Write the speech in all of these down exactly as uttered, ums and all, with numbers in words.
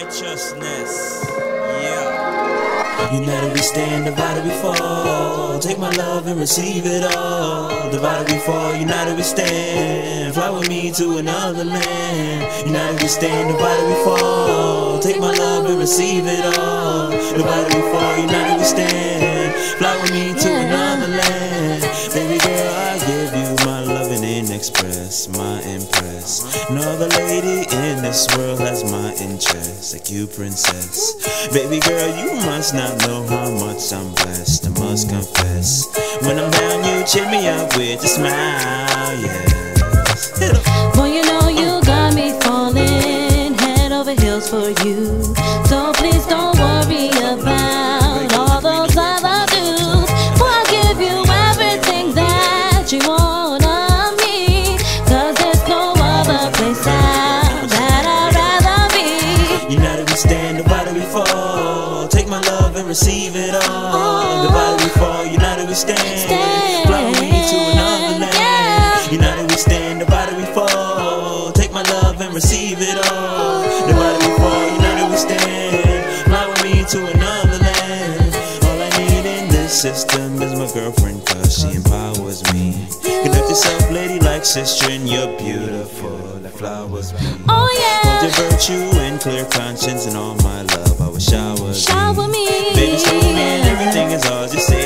righteousness. Yeah. United we stand, divided we fall. Take my love and receive it all. Divided we fall, united we stand. Fly with me to another land. United we stand, divided we fall. Take my love and receive it all. Divided we fall, united we stand. Fly with me to another land. Baby girl, I give you my loving and express my impress. No other lady in this world has my interest like you, princess. Baby girl, you must not know how much I'm blessed. I must confess, when I'm down, you cheer me up with a smile. Yes. Boy, you know you got me falling head over heels for you. So please don't worry about all those other dudes. Boy, I'll give you everything that you want of me, 'cause there's no other place out that I'd rather be. United we stand, divided we fall. Take my love and receive it all. Divided we fall, united we stand. Fly with me to another land. United we stand, divided we fall. Take my love and receive it all. Divided we fall, united we stand. Fly with me to another land. All I need in this system is my girlfriend, 'cause she empowers me. Conduct yourself lady like sister, and you're beautiful like flowers be. Oh yeah. Hold your virtue and clear conscience, and all my love I will shower Shower me. Baby, show me and everything is all you say.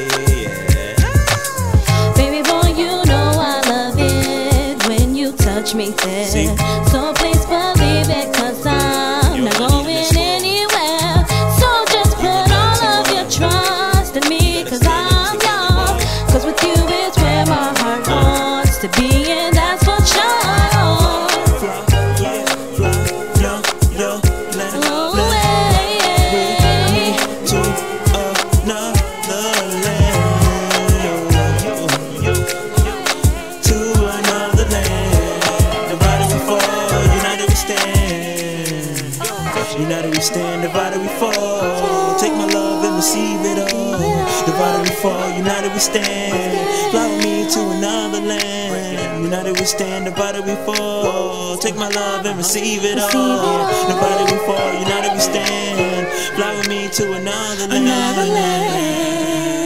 Baby boy, you know I love it when you touch me there. See? So please believe it, 'cause I'm not going anywhere. So just put all of your trust in me, 'cause I'm yours. 'Cause with you is where my heart wants to be, and that's for sure. United we stand, divided we fall. Take my love and receive it all. Divided we fall, united we stand. Fly with me to another land. United we stand, divided we fall. Take my love and receive it all. Divided we fall, united we stand. Fly with me to another land.